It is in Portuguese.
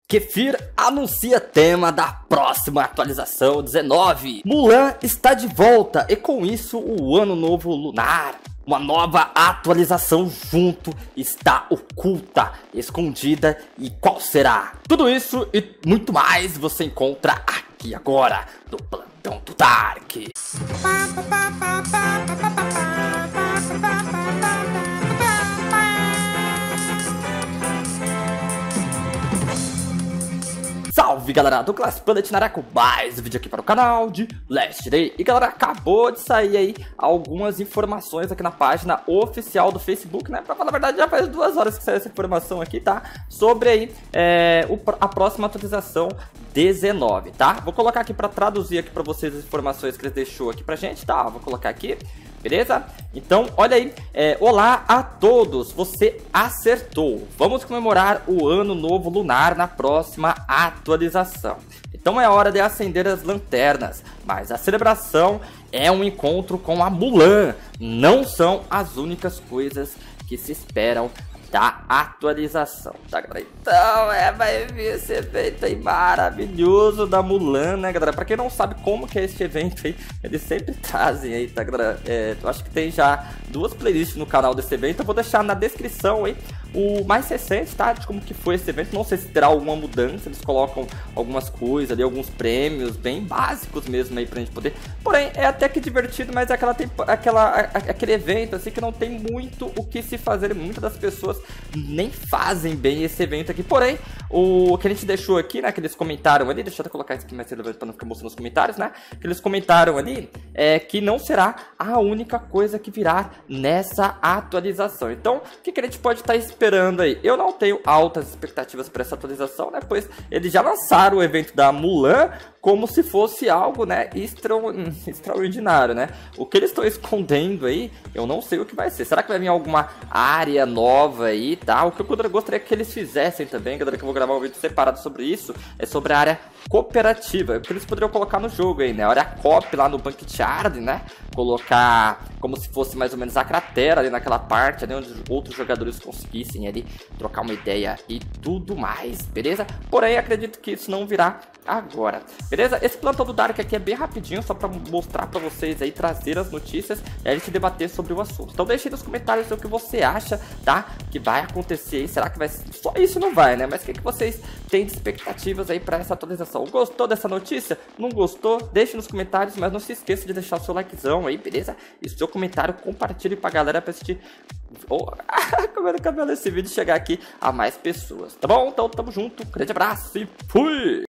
Kefir anuncia tema da próxima atualização 19. Mulan está de volta e com isso o Ano Novo Lunar. Uma nova atualização junto está oculta, escondida e qual será? Tudo isso e muito mais você encontra aqui agora no Plantão do Dark. Salve galera do Clash Planet na área com mais um vídeo aqui para o canal de Last Day. E galera, acabou de sair aí algumas informações aqui na página oficial do Facebook, né? Pra falar a verdade, já faz 2 horas que saiu essa informação aqui, tá? Sobre aí a próxima atualização 19, tá? Vou colocar aqui para traduzir aqui para vocês as informações que ele deixou aqui pra gente, tá? Vou colocar aqui. Beleza? Então, olha aí, olá a todos, você acertou. Vamos comemorar o Ano Novo Lunar na próxima atualização. Então é hora de acender as lanternas, mas a celebração é um encontro com a Mulan. Não são as únicas coisas que se esperam da atualização, tá galera? Então vai vir esse evento aí maravilhoso da Mulan, né galera? Pra quem não sabe como que é esse evento aí, eles sempre trazem aí, tá galera? Eu acho que tem já 2 playlists no canal desse evento. Eu vou deixar na descrição aí o mais recente, tá? De como que foi esse evento. Não sei se terá alguma mudança, eles colocam algumas coisas ali, alguns prêmios bem básicos mesmo aí pra gente poder. Porém, é até que divertido, mas é aquele evento assim que não tem muito o que se fazer. Muitas das pessoas nem fazem bem esse evento aqui. Porém, o que a gente deixou aqui, né, que eles comentaram ali, deixa eu até colocar isso aqui mais relevante para não ficar mostrando nos comentários, né, que eles comentaram ali, que não será a única coisa que virá nessa atualização. Então, o que a gente pode estar esperando aí? Eu não tenho altas expectativas para essa atualização, né, pois eles já lançaram o evento da Mulan como se fosse algo, né, extraordinário, né? O que eles estão escondendo aí, eu não sei o que vai ser. Será que vai vir alguma área nova aí, tá? O que eu gostaria que eles fizessem também, galera, que eu vou gravar um vídeo separado sobre isso, é sobre a área cooperativa, que eles poderiam colocar no jogo aí, né? A área coop lá no Banquetyard, né? Colocar como se fosse mais ou menos a cratera ali naquela parte, ali onde outros jogadores conseguissem ali trocar uma ideia e tudo mais, beleza? Porém, acredito que isso não virá agora, beleza? Esse Plantão do Dark aqui é bem rapidinho, só pra mostrar pra vocês aí, trazer as notícias e a gente debater sobre o assunto. Então deixe aí nos comentários o que você acha, tá? Que vai acontecer aí, será que vai... Só isso não vai, né? Mas o que vocês têm de expectativas aí pra essa atualização? Gostou dessa notícia? Não gostou? Deixe nos comentários, mas não se esqueça de deixar o seu likezão aí, beleza? E o seu comentário, compartilhe pra galera pra assistir... Comendo cabelo esse vídeo chegar aqui a mais pessoas, tá bom? Então tamo junto, grande abraço e fui!